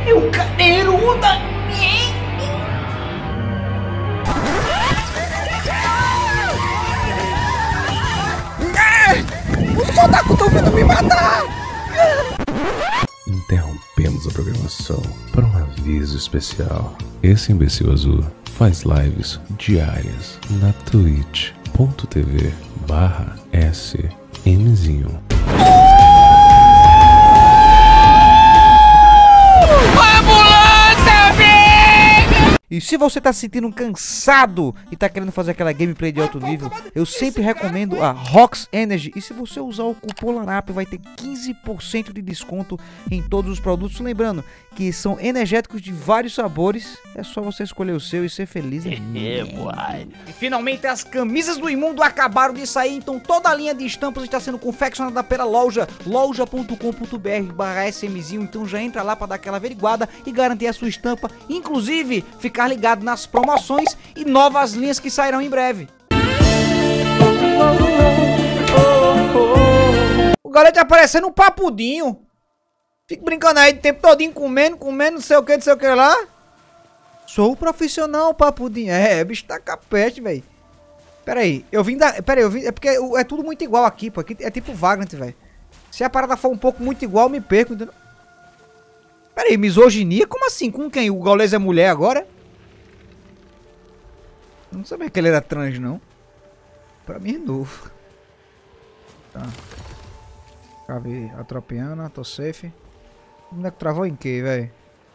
Eu cadeiruda! Os soldados estão vindo me matar! Interrompemos a programação para um aviso especial. Esse imbecil azul faz lives diárias na twitch.tv/smzinho. E se você tá se sentindo cansado e tá querendo fazer aquela gameplay de alto nível, eu sempre recomendo a Rox Energy. E se você usar o cupom LARAP, vai ter 15% de desconto em todos os produtos. Lembrando que são energéticos de vários sabores. É só você escolher o seu e ser feliz. E finalmente as camisas do Imundo acabaram de sair. Então toda a linha de estampas está sendo confeccionada pela loja loja.com.br/smzinho. Então já entra lá para dar aquela averiguada e garantir a sua estampa. Inclusive, ficar ligado nas promoções e novas linhas que sairão em breve. O galera tá parecendo um papudinho. Fica brincando aí o tempo todinho comendo, não sei o que lá. Sou o profissional, papudinho. O bicho tá capete, velho. Pera aí, eu vim. É porque é tudo muito igual aqui, pô. Aqui é tipo Vagrant, velho. Se a parada for um pouco muito igual, eu me perco, entendeu? Pera aí, misoginia? Como assim? Com quem? O gaulês é mulher agora? Não sabia que ele era trans, não. Pra mim é novo. Tá. Cabe a tropiana, tô safe. O moleque travou em que, velho?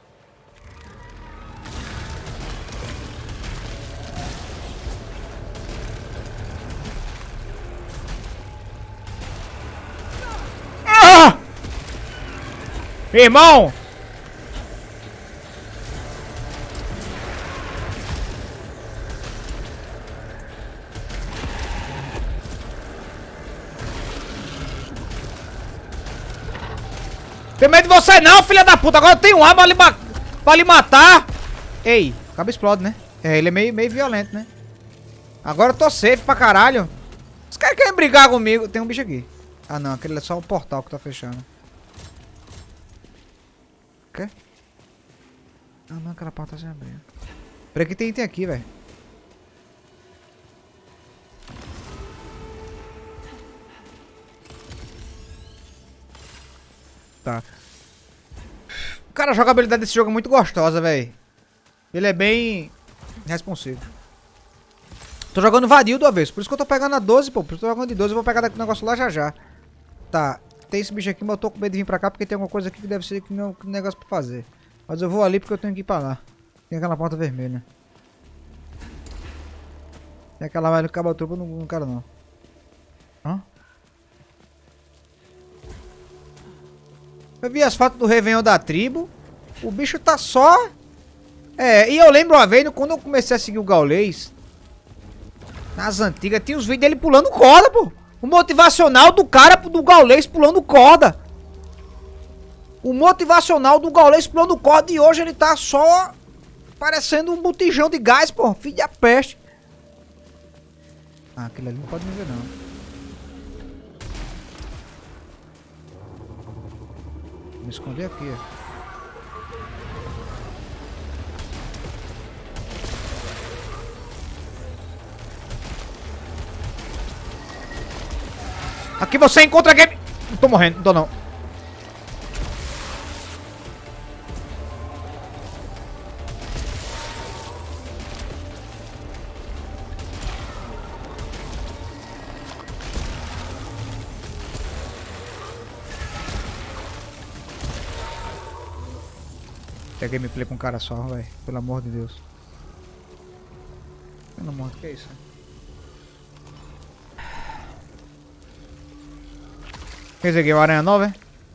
Ah! Irmão! Tem medo de você não, filha da puta. Agora eu tenho arma pra lhe matar. Ei, acaba explode, né? Ele é meio violento, né? Agora eu tô safe pra caralho. Os caras querem brigar comigo. Tem um bicho aqui. Ah, não. Aquele é só um portal que tá fechando. O quê? Ah, não. Aquela porta tá se abrindo. Peraí que tem item aqui, velho. Tá. Cara, a jogabilidade desse jogo é muito gostosa, velho. Ele é bem responsivo. Tô jogando vadio do avesso. Por isso que eu tô pegando a 12, pô. Por isso que eu tô jogando de 12. Eu vou pegar daqui o negócio lá já. Tá. Tem esse bicho aqui, mas eu tô com medo de vir pra cá porque tem alguma coisa aqui que deve ser que não é um negócio pra fazer. Mas eu vou ali porque eu tenho que ir pra lá. Tem aquela porta vermelha. Tem aquela mais no cabo-trupa, eu não quero não. Hã? Eu vi as fotos do Réveillon da tribo. O bicho tá só... e eu lembro uma vez, quando eu comecei a seguir o gaulês, nas antigas, tinha os vídeos dele pulando corda, pô. O motivacional do cara do gaulês pulando corda. O motivacional do gaulês pulando corda. E hoje ele tá só parecendo um botijão de gás, pô. Filho da peste. Ah, aquele ali não pode me ver, não. Vou me esconder aqui, ó. Aqui você encontra game... Não tô morrendo, não tô não. Tem gameplay com um cara só, velho. Pelo amor de Deus. Pelo amor de Deus, que é isso? Que é isso aqui? O Aranha Nova, é?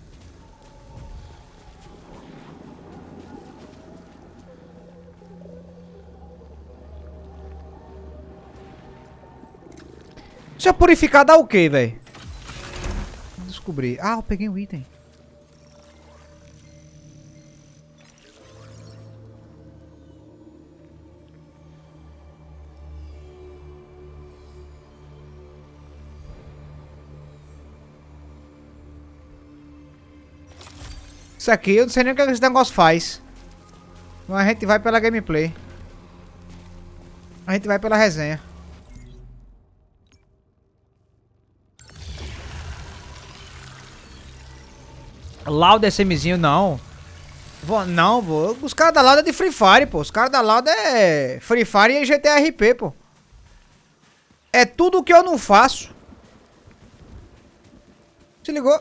Isso é purificar dá o que, velho? Descobri. Ah, eu peguei um item. Isso aqui, eu não sei nem o que esse negócio faz. Mas a gente vai pela gameplay. A gente vai pela resenha. Loud SMzinho, não. Não, pô. Os caras da Loud é de Free Fire, pô. Os caras da Loud é Free Fire e GTA RP, pô. É tudo o que eu não faço. Se ligou?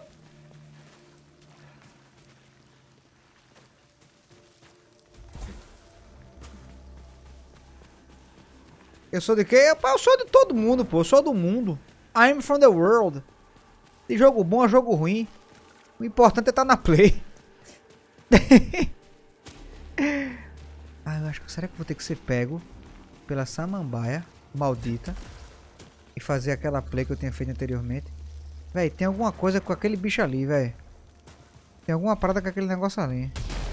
Eu sou de quê? Eu sou de todo mundo, pô. Eu sou do mundo. I'm from the world. De jogo bom a jogo ruim. O importante é estar na play. Ah, eu acho que... Será que eu vou ter que ser pego pela samambaia maldita e fazer aquela play que eu tinha feito anteriormente? Véi, tem alguma coisa com aquele bicho ali, véi. Tem alguma parada com aquele negócio ali.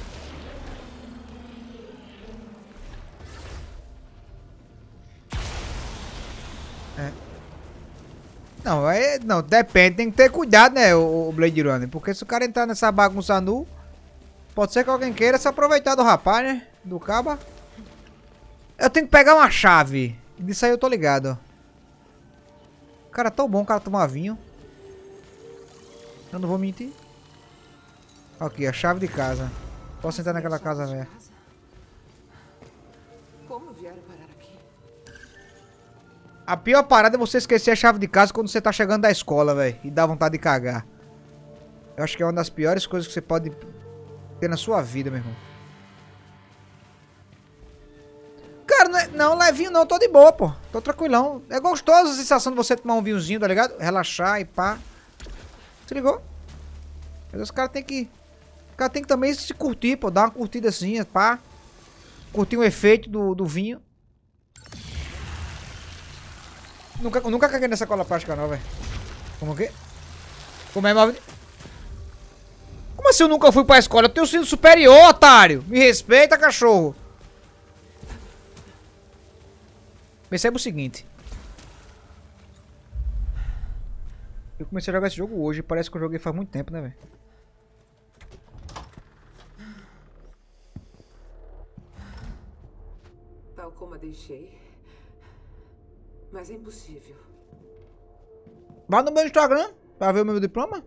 É. Não, não, depende, tem que ter cuidado, né, o Blade Runner. Porque se o cara entrar nessa bagunça nu, pode ser que alguém queira se aproveitar do rapaz, né? Do caba. Eu tenho que pegar uma chave. Disso aí eu tô ligado. Cara, tão bom o cara tomar vinho. Eu não vou mentir. Aqui, a chave de casa. Posso entrar naquela casa, velho. Como vieram parar aqui? A pior parada é você esquecer a chave de casa quando você tá chegando da escola, velho. E dá vontade de cagar. Eu acho que é uma das piores coisas que você pode ter na sua vida, meu irmão. Cara, não, levinho não, tô de boa, pô. Tô tranquilão. É gostoso a sensação de você tomar um vinhozinho, tá ligado? Relaxar e pá. Se ligou? Mas os caras tem que... O cara tem que também se curtir, pô. Dar uma curtida assim, pá. Curtir o efeito do vinho. Nunca caguei nessa cola plástica não, velho. Como que? Como é, Marvin? Como assim eu nunca fui pra escola? Eu tenho sido superior, otário. Me respeita, cachorro. Perceba o seguinte. Eu comecei a jogar esse jogo hoje. Parece que eu joguei faz muito tempo, né, velho? Tal como a deixei. Mas é impossível. Vá no meu Instagram pra ver o meu diploma.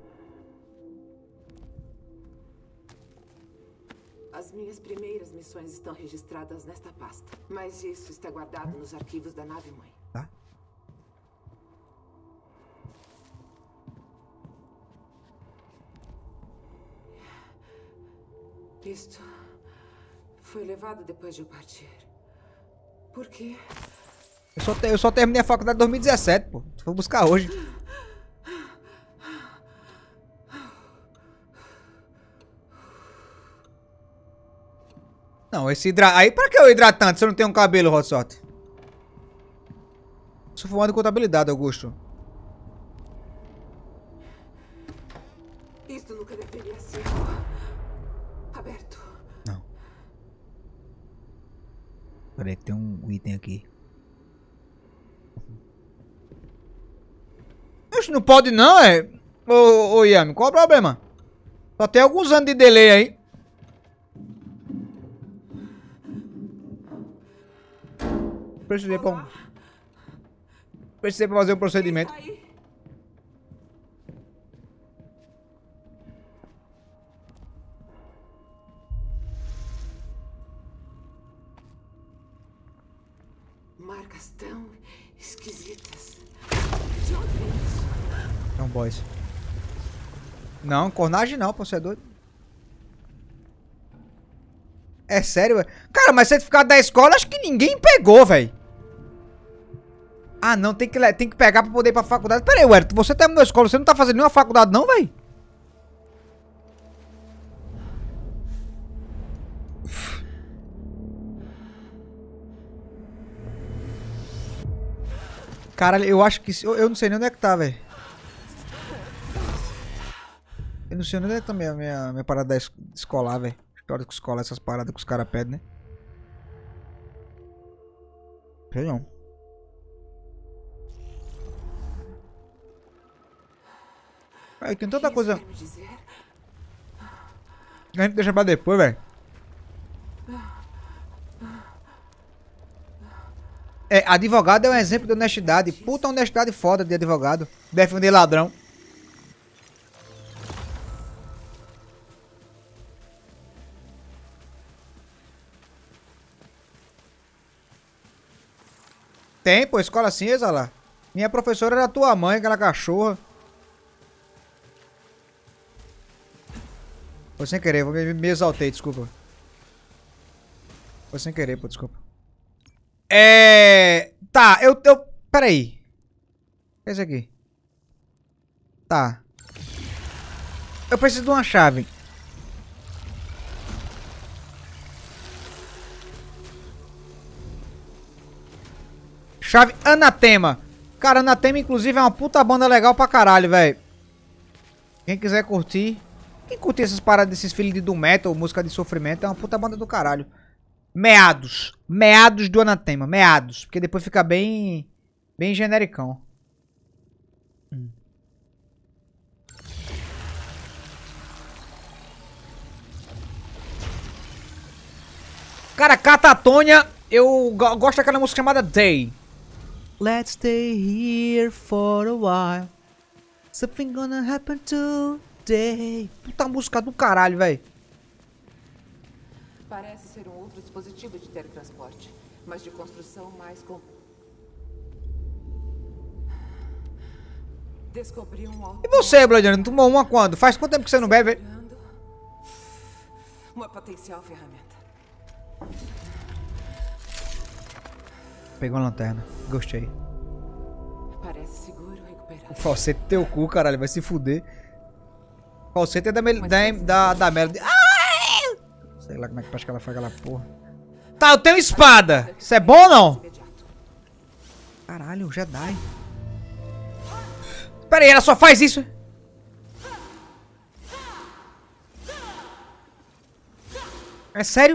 As minhas primeiras missões estão registradas nesta pasta. Mas isso está guardado nos arquivos da nave-mãe. Tá. Isto foi levado depois de eu partir. Por quê? Eu só terminei a faculdade em 2017, pô. Vou buscar hoje. Não, esse hidratante... Aí pra que o hidratante se eu não tenho um cabelo, Hot Shot? Sou formado em contabilidade, Augusto. Isto nunca deveria ser aberto. Não. Peraí que tem um item aqui. Oxe, não pode não, é? Ô Yami, qual o problema? Só tem alguns anos de delay aí. Precisei pra fazer um procedimento. Marcas tão esquisitas. De onde vem isso? É um boys. Não, cornagem não, pô, você é doido. É sério, velho? Cara, mas certificado da escola, acho que ninguém pegou, velho. Ah, não, tem que pegar pra poder ir pra faculdade. Pera aí, Wellington, você terminou a escola, você não tá fazendo nenhuma faculdade não, velho? Caralho, eu acho que... Eu não sei nem onde é que tá, velho. Eu não sei nem onde é que tá minha parada escolar, velho. Histórico escolar, essas paradas que os caras pedem, né? Sei não. Aí tem tanta coisa... A gente deixa pra depois, velho. É, advogado é um exemplo de honestidade. Puta honestidade foda de advogado. Defender ladrão. Tem, pô, escola cinza lá. Minha professora era tua mãe, aquela cachorra. Foi sem querer, me exaltei, desculpa. Foi sem querer, pô, desculpa. Tá, pera aí. O que é isso aqui? Tá. Eu preciso de uma chave. Chave Anatema. Cara, Anatema, inclusive, é uma puta banda legal pra caralho, velho. Quem quiser curtir. Quem curtir essas paradas desses filhos de doom metal, música de sofrimento, é uma puta banda do caralho. Meados. Meados do Anatema. Meados. Porque depois fica bem... bem genericão. Cara, Catatônia, eu gosto daquela música chamada Day. Let's stay here for a while. Something gonna happen today. Puta música do caralho, velho. Parece ser um outro dispositivo de teletransporte, mas de construção mais com... Descobri um alto... E você, Bladiano, tomou uma quando? Faz quanto tempo que você não bebe? Uma potencial ferramenta. Pegou uma lanterna. Gostei. Parece seguro recuperar. O falsete teu cu, caralho. Vai se fuder. O falsete é da Melody. Ai! Sei lá como é que acho que ela faz aquela porra. Tá, eu tenho espada. Isso é bom ou não? Caralho, Jedi. Pera aí, ela só faz isso? É sério?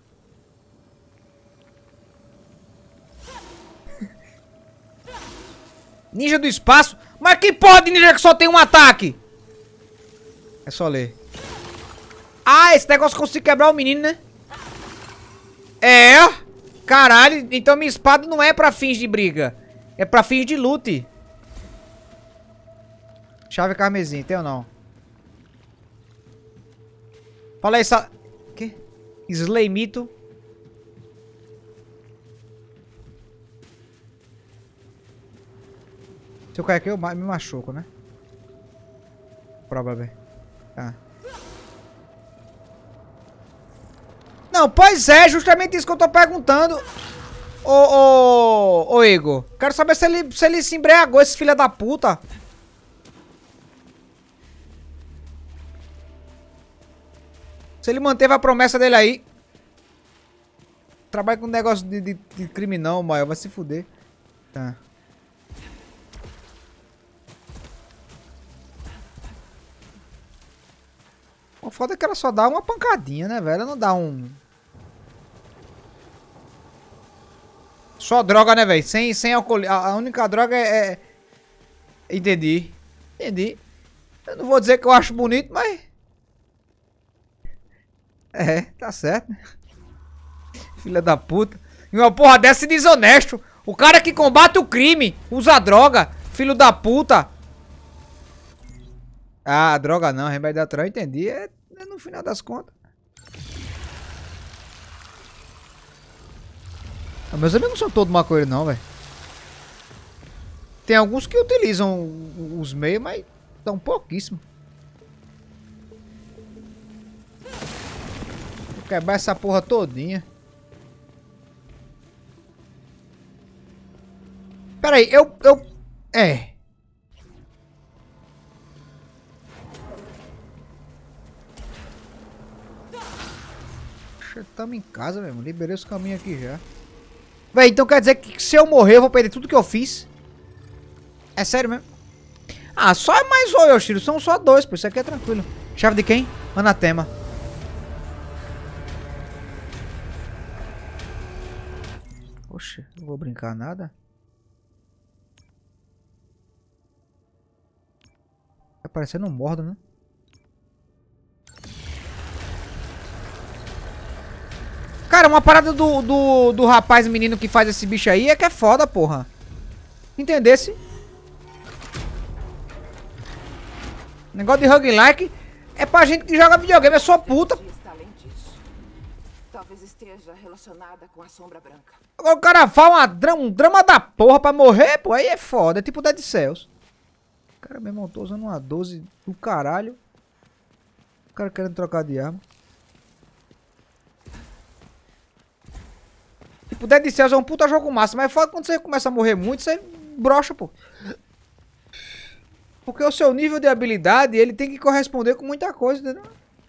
Ninja do espaço? Mas que porra de ninja que só tem um ataque? É só ler. Ah, esse negócio consegue quebrar o menino, né? É? Caralho, então minha espada não é pra fins de briga. É pra fins de lute. Chave carmesim, tem ou não? Fala aí, que? Slaymito. Se eu cair aqui, eu me machuco, né? Provavelmente. Tá. Não, pois é, justamente isso que eu tô perguntando. Ô Igor. Quero saber se ele se embriagou, esse filho da puta. Se ele manteve a promessa dele aí. Trabalha com negócio de crime não, maior. Vai se fuder. Tá. O foda é que ela só dá uma pancadinha, né, velho? Ela não dá um... Só droga, né, velho? Sem álcool. A única droga é... Entendi. Entendi. Eu não vou dizer que eu acho bonito, mas... É, tá certo. Filha da puta. E uma porra dessa é desonesto. O cara que combate o crime usa droga. Filho da puta. Ah, droga não. Remédio natural, entendi. É no final das contas. Ah, meus amigos não são todos maconheiros não, velho. Tem alguns que utilizam os meios, mas tão pouquíssimo. Vou quebrar essa porra todinha. Pera aí, É. Estamos em casa, mesmo. Liberei os caminhos aqui já. Véi, então quer dizer que se eu morrer, eu vou perder tudo que eu fiz? É sério mesmo? Ah, só é mais um, Yoshiro. São só dois, por isso aqui é tranquilo. Chave de quem? Anatema. Poxa, não vou brincar nada. Tá parecendo um mordo, né? Cara, uma parada do rapaz menino que faz esse bicho aí é que é foda, porra. Entendesse? Negócio de roguelike é pra gente que joga videogame, é só puta. Está além disso. Talvez esteja relacionada com a sombra branca. Agora o cara fala um drama da porra pra morrer, pô, aí é foda. É tipo Dead Cells. Cara, meu irmão, tô usando uma 12 do caralho. O cara querendo trocar de arma. Tipo, Dead Cells é um puta jogo massa, mas é foda quando você começa a morrer muito, você brocha, pô. Porque o seu nível de habilidade, ele tem que corresponder com muita coisa, entendeu?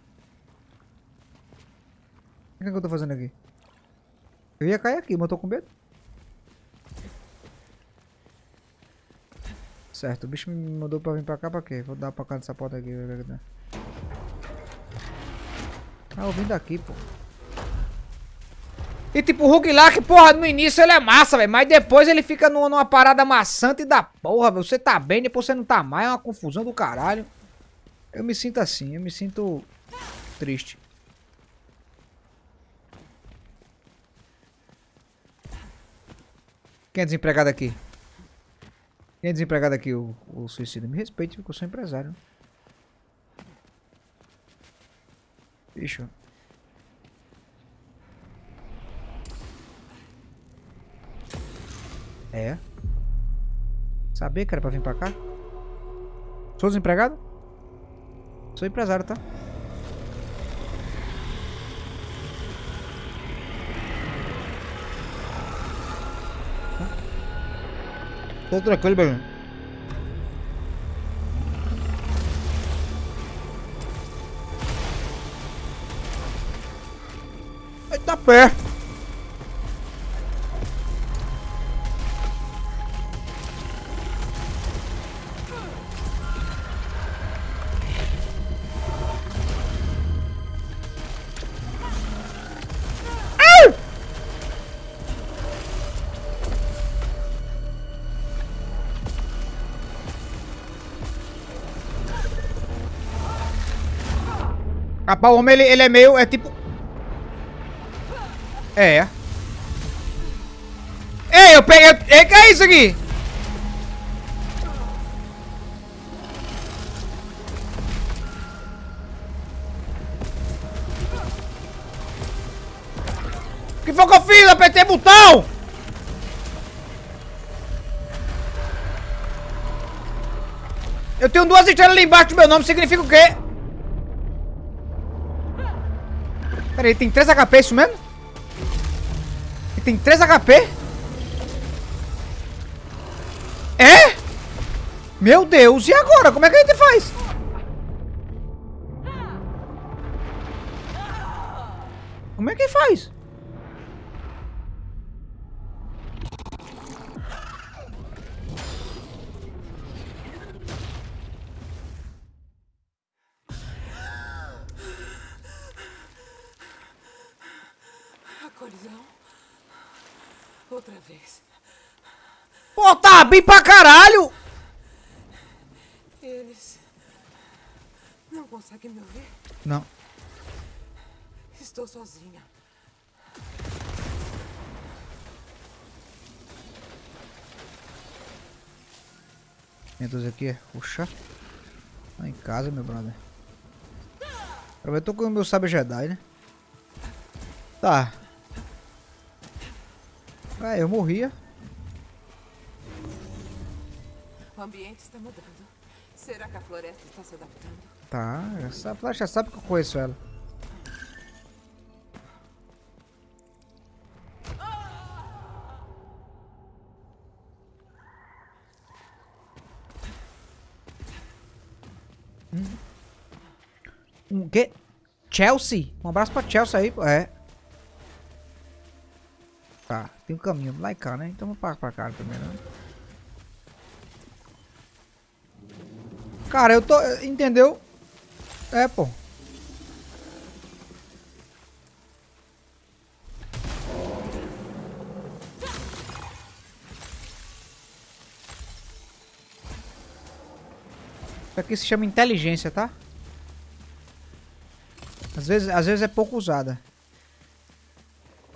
O que é que eu tô fazendo aqui? Eu ia cair aqui, mas eu tô com medo. Certo, o bicho me mandou pra vir pra cá pra quê? Vou dar pra cá nessa porta aqui. Ah, eu vim daqui, pô. E tipo, o roguelike, porra, no início ele é massa, velho. Mas depois ele fica numa parada maçante da porra, velho. Você tá bem, depois você não tá mais. É uma confusão do caralho. Eu me sinto assim, eu me sinto triste. Quem é desempregado aqui? Quem é desempregado aqui, o suicida? Me respeite, porque eu sou empresário. Bicho. É. Sabia que era pra vir pra cá? Sou desempregado? Sou empresário, tá? Tô tranquilo, bebê. Aí tá perto. Rapaz, o homem, ele é meio... É tipo... É. Ei, eu peguei... Ei, que é isso aqui? Que foi que eu fiz? Eu apertei botão! Eu tenho 2 estrelas ali embaixo do meu nome, significa o quê? Pera aí, tem 3 HP, isso mesmo? Ele tem 3 HP? É? Meu Deus, e agora? Como é que a gente faz? Como é que faz? Colisão. Outra vez. Pô, tá bem pra caralho! Eles não conseguem me ouvir? Não. Estou sozinha. Minha Deus, aqui é puxa. Tá em casa, meu brother. Eu tô com o meu sabre Jedi, né? Tá. Ah, eu morria. O ambiente está mudando. Será que a floresta está se adaptando? Tá, essa flecha sabe que eu conheço ela. Um quê? Chelsea? Um abraço pra Chelsea aí, pô. É. Tá, tem um caminho lá e cá, né? Então vamos pra cá primeiro. Cara, eu tô... Entendeu? É, pô. Isso aqui se chama inteligência, tá? Às vezes é pouco usada.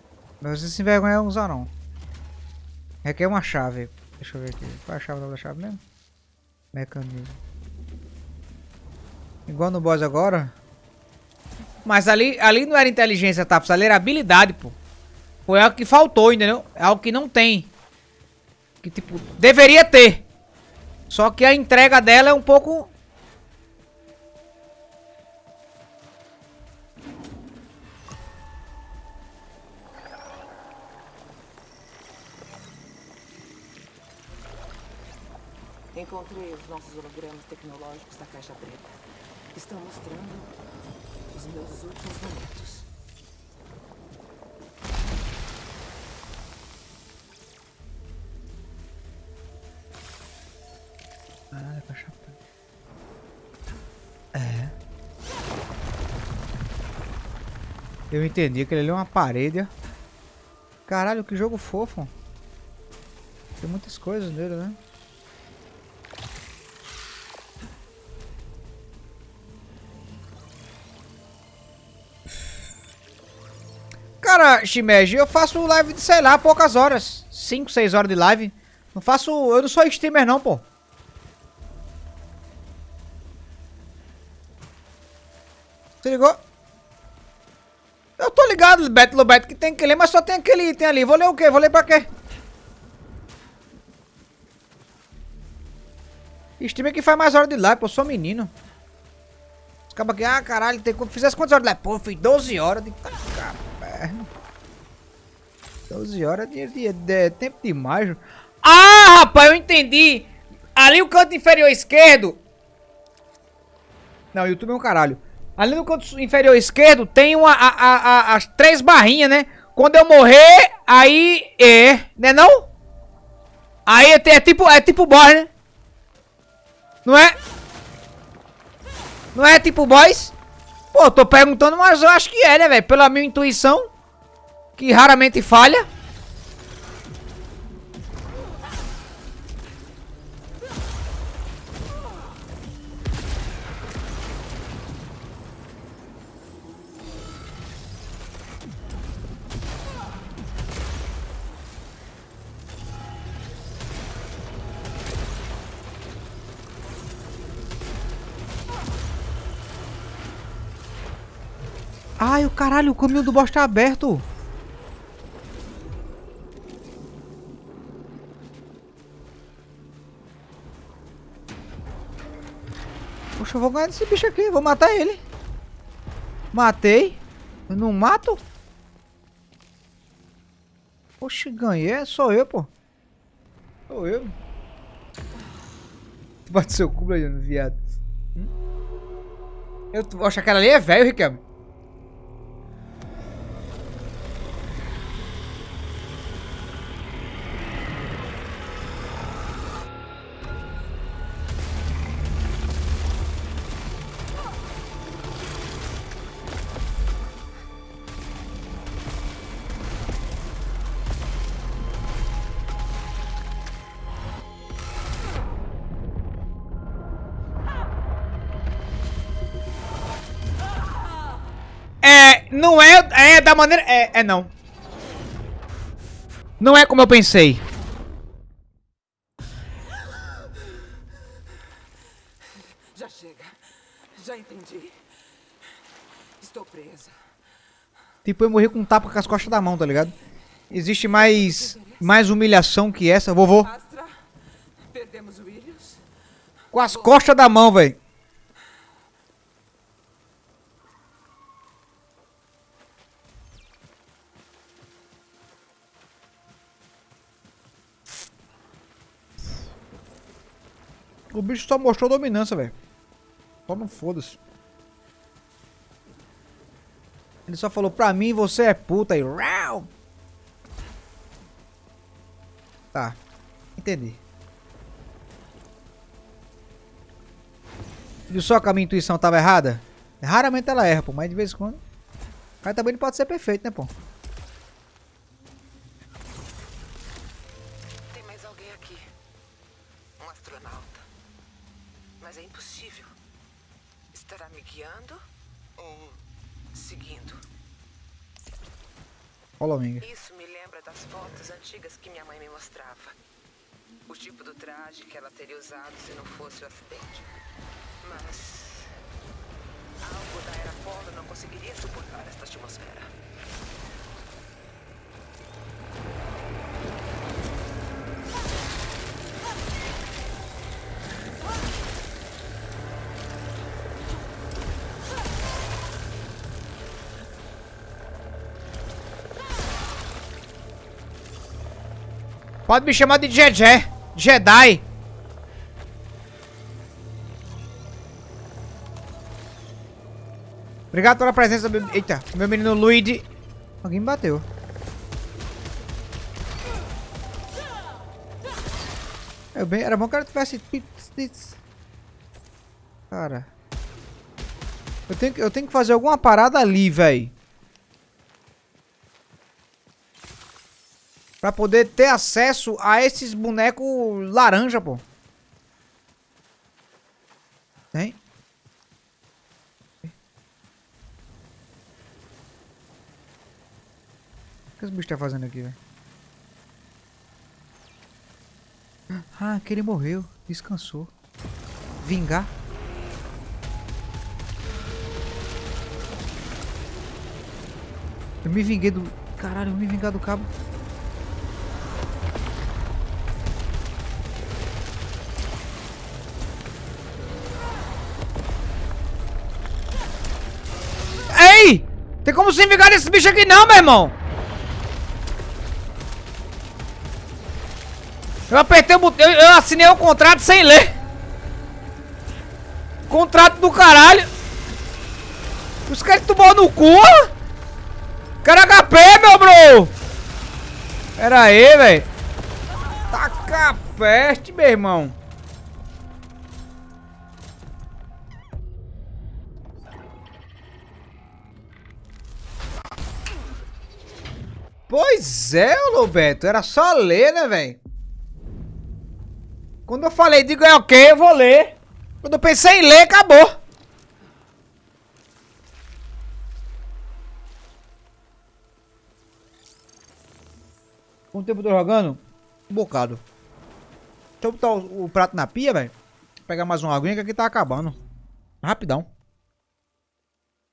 Mas você se envergonha de usar não. Requer uma chave. Deixa eu ver aqui. Qual é a chave da chave mesmo? Mecanismo. Igual no boss agora. Mas ali não era inteligência, tá? Ali era habilidade, pô. Foi algo que faltou, entendeu? É algo que não tem. Que tipo, deveria ter. Só que a entrega dela é um pouco... Encontrei os nossos hologramas tecnológicos da caixa preta. Estão mostrando os meus últimos momentos. Caralho, caixa preta. É. Eu entendi que ele é uma parede. Caralho, que jogo fofo. Tem muitas coisas nele, né? Cara, Shimeji, eu faço live de, sei lá, poucas horas. 5, 6 horas de live. Não faço... Eu não sou streamer não, pô. Você ligou? Eu tô ligado, Lobet, que tem que ler, mas só tem aquele item ali. Vou ler o quê? Vou ler pra quê? Streamer que faz mais horas de live, pô. Eu sou menino. Acaba aqui, ah, caralho, tem como... Fizesse quantas horas de live? Pô, eu fiz 12 horas de... 12 horas de tempo demais. Ah, rapaz, eu entendi. Ali o canto inferior esquerdo. Não, o YouTube é um caralho. Ali no canto inferior esquerdo tem as 3 barrinhas, né? Quando eu morrer, aí né não? Aí é tipo boss, né? Não é? Não é tipo boss? Pô, eu tô perguntando, mas eu acho que é, né, velho? Pela minha intuição, que raramente falha. Ai, o caralho, o caminho do boss tá aberto. Poxa, eu vou ganhar desse bicho aqui, vou matar ele. Matei. Eu não mato? Oxe, ganhei, sou eu, pô. Sou eu. Bate seu cu, viado. Eu acho que aquela ali é velho, Riquelme. Não é da maneira... não. Não é como eu pensei. Já chega. Já entendi. Estou presa. Tipo, eu morri com um tapa com as costas da mão, tá ligado? Existe mais humilhação que essa, vovô. Astra, perdemos o Williams. Com as costas da mão, velho. O bicho só mostrou dominância, velho. Só não foda-se. Ele só falou pra mim, você é puta e... Tá. Entendi. Viu só que a minha intuição tava errada? Raramente ela erra, pô. Mas de vez em quando... O cara também não pode ser perfeito, né, pô? Tem mais alguém aqui. Um astronauta. Mas é impossível. Estará me guiando ou seguindo? Following. Isso memória das fotos antigas que minha mãe me mostrava. O tipo do traje que ela teria usado se não fosse o acidente. Mas algo da era Polo não conseguiria suportar esta atmosfera. Pode me chamar de Jedi. Obrigado pela presença, eita, meu menino Luigi. Alguém me bateu. Era bom que ela tivesse... Cara. Eu tenho que fazer alguma parada ali, velho. Pra poder ter acesso a esses bonecos laranja, pô. Tem? O que esse bicho tá fazendo aqui, velho? Ah, que ele morreu. Descansou. Vingar. Eu me vinguei do... Caralho, eu me vingar do cabo. Ei! Tem como se vingar desse bicho aqui não, meu irmão! Eu apertei o botão, eu assinei o contrato sem ler. Contrato do caralho. Os caras tomou no cu. Cara HP, meu bro. Pera aí, velho. Taca a peste, meu irmão. Pois é, Lobeto. Era só ler, né, velho? Quando eu falei, digo é ok, eu vou ler. Quando eu pensei em ler, acabou. Quanto tempo eu tô jogando? Um bocado. Deixa eu botar o prato na pia, velho. Pegar mais uma aguinha que aqui tá acabando. Rapidão.